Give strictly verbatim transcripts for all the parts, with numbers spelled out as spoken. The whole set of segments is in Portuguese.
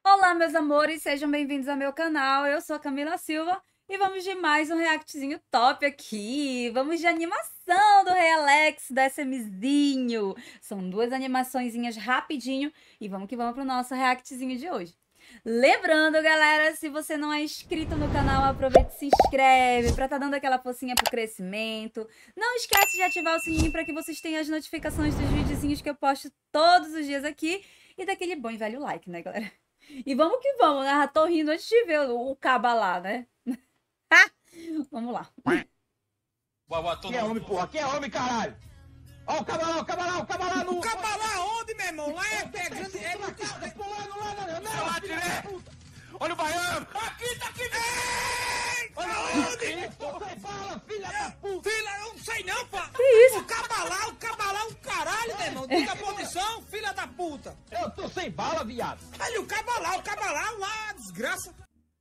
Olá, meus amores, sejam bem-vindos ao meu canal. Eu sou a Camila Silva e vamos de mais um reactzinho top aqui. Vamos de animação do Rei Alex, do SMzinho. São duas animaçõezinhas rapidinho e vamos que vamos pro nosso reactzinho de hoje. Lembrando, galera, se você não é inscrito no canal, aproveita e se inscreve para tá dando aquela forcinha pro crescimento. Não esquece de ativar o sininho para que vocês tenham as notificações dos videozinhos que eu posto todos os dias aqui. E daquele bom e velho like, né, galera? E vamos que vamos, né? Já tô rindo antes de ver o, o caba lá, né? Vamos lá. Aqui é homem, porra. Aqui é homem, caralho. Ó o caba lá, o caba lá, o caba lá no... O caba lá onde, meu irmão? Lá é pegando... É no carro, pulando lá na janela. lá direto. Olha o baiano. Aqui, tá aqui. Ei! Onde? Você fala, filha da puta. Filha, eu não sei não, pá. Que isso? O caba lá, o caba lá, o caralho, meu irmão. Diga a posição, filha da puta. Eu tô sem bala, viado. Olha o caba lá, o caba lá, lá, desgraça.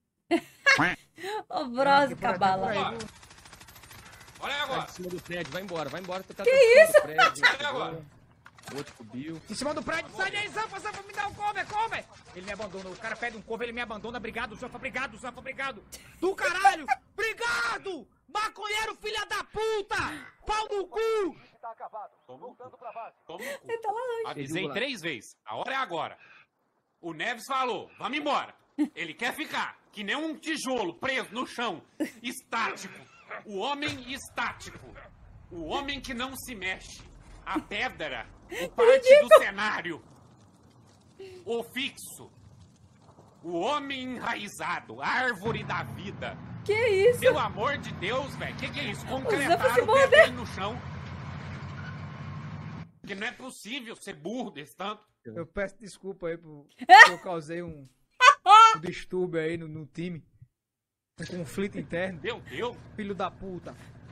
Ô, Bros, cabala. Olha aí Vai agora. em cima do prédio, vai embora, vai embora. Tá Que isso? isso? Olha agora. O outro subiu. Em cima do prédio, sai daí, Zanfa, Zanfa, me dá um cover, cover. Ele me abandona, o cara pede um cover, ele me abandona. Obrigado, Zanfa, obrigado, Zanfa, obrigado. Do caralho, obrigado. Maconheiro, filha da puta. Pau no cu. Tá acabado. Voltando pra base. Toma no cu. Ele tá lá longe. Avisei três vezes. A hora é agora. O Neves falou, vamos embora. Ele quer ficar, que nem um tijolo preso no chão, estático. O homem estático. O homem que não se mexe. A pedra. O parte do cenário. O fixo. O homem enraizado. A árvore da vida. Que isso? Pelo amor de Deus, velho. Que que é isso? Zanfa se Concretaram o mordeu. bebê no chão. Porque não é possível ser burro desse tanto. Eu peço desculpa aí por que eu causei um, um distúrbio aí no, no time. Um conflito interno. Meu Deus. Filho da puta.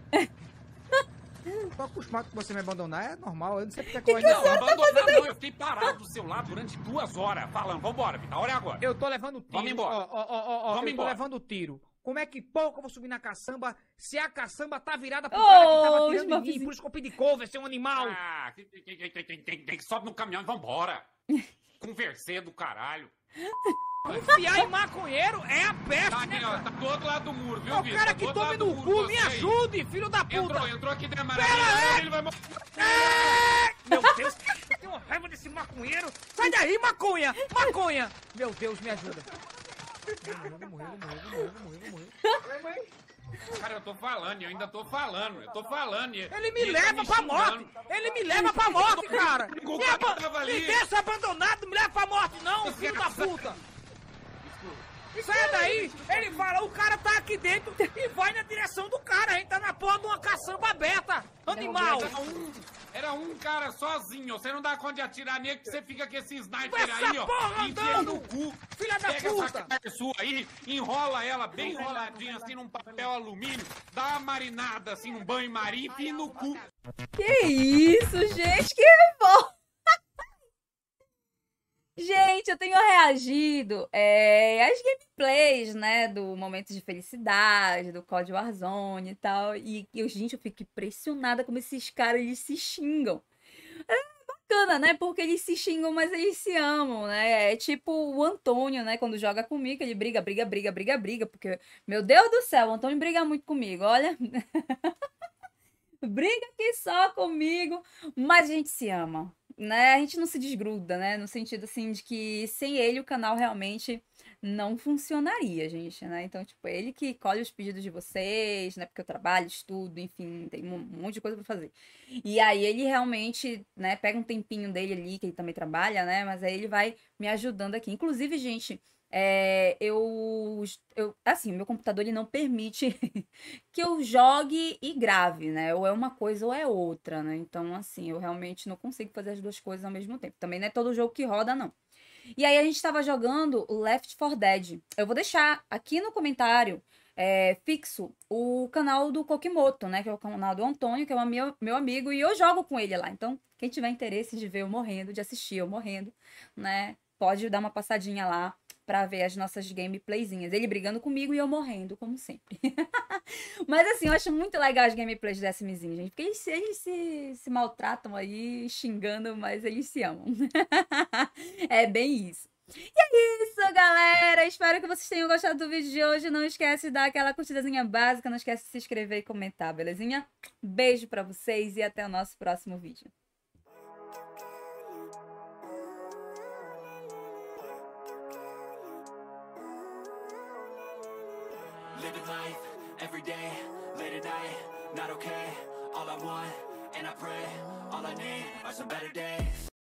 Tô acostumado com você me abandonar, é normal. Eu não sei porque que Não, abandonar não. Eu fiquei parado do seu lado durante duas horas falando, vambora, Vitor, a hora é agora. Eu tô levando tiro. Vamos embora. Ó, ó, ó, ó, Vamos eu tô embora. levando tiro. Como é que pouco eu vou subir na caçamba se a caçamba tá virada pro Oh, cara que tava os tirando em mim? mafiosos. Por isso que eu pedi cover, seu animal. Ah, quem, quem, quem, quem, quem, quem, quem sobe no caminhão e vambora. Conversê do caralho. Confiar em maconheiro é a peste, Tá né, aqui, ó, cara? tá do outro lado do muro, viu, É o Vitor? cara Do que outro tome lado do no muro, cu, você me aí. ajude, filho da puta. Entrou, entrou aqui dentro da Pera maravilha. aí. Ele vai... Meu Deus, eu tenho uma raiva desse maconheiro. Sai daí, maconha! Maconha! Meu Deus, me ajuda. Eu vou morrer, eu vou morrer, eu vou morrer, eu vou morrer, eu vou morrer. Cara, eu tô falando, eu ainda tô falando, eu tô falando. e- Ele e me tá leva pra morte! xingando. Ele me leva pra morte, cara! O Me, cara aba tava ali. me deixa abandonado, não me leva pra morte, não, filho da puta! Sai daí! Ele fala, o cara tá aqui dentro e vai na direção do cara. A gente tá na porra de uma caçamba aberta! Animal! Era um, era um cara sozinho, você não dá conta de atirar nele, que você fica com esse sniper Essa aí, ó, porra enfia andando. no cu. Filha da Pega puta. essa carne sua aí, enrola ela bem enroladinha, assim, num papel alumínio, dá uma marinada, assim, num banho-maria e enfia no cu. Que isso, gente? Que bom! Gente, eu tenho reagido é, às gameplays, né, do Momento de Felicidade, do C O D Warzone e tal, e eu, gente, eu fico impressionada como esses caras, eles se xingam. É bacana, né, porque eles se xingam, mas eles se amam, né, é tipo o Antônio, né, quando joga comigo, ele briga, briga, briga, briga, briga, porque, meu Deus do céu, o Antônio briga muito comigo, olha... Briga aqui só comigo, mas a gente se ama, né? A gente não se desgruda, né? No sentido, assim, de que sem ele o canal realmente não funcionaria, gente, né? Então, tipo, ele que colhe os pedidos de vocês, né? Porque eu trabalho, estudo, enfim, tem um monte de coisa pra fazer. E aí ele realmente, né, pega um tempinho dele ali, que ele também trabalha, né? Mas aí ele vai me ajudando aqui. Inclusive, gente... É, eu, eu, assim, meu computador ele não permite que eu jogue e grave, né? Ou é uma coisa ou é outra, né? Então, assim, eu realmente não consigo fazer as duas coisas ao mesmo tempo. Também não é todo jogo que roda, não. E aí a gente tava jogando o Left four Dead. Eu vou deixar aqui no comentário é, fixo o canal do Kokimoto, né? Que é o canal do Antônio, que é o meu, meu amigo, e eu jogo com ele lá. Então, quem tiver interesse de ver eu morrendo, de assistir eu morrendo, né? Pode dar uma passadinha lá pra ver as nossas gameplayzinhas. Ele brigando comigo e eu morrendo, como sempre. Mas assim, eu acho muito legal as gameplays do SMzinho, gente. Porque eles, eles se, se maltratam aí, xingando, mas eles se amam. É bem isso. E é isso, galera. galera, espero que vocês tenham gostado do vídeo de hoje. Não esquece de dar aquela curtidazinha básica, não esquece de se inscrever e comentar, belezinha? Beijo pra vocês e até o nosso próximo vídeo. Living life, every day, late at night, not okay. All I want, and I pray, all I need are some better days.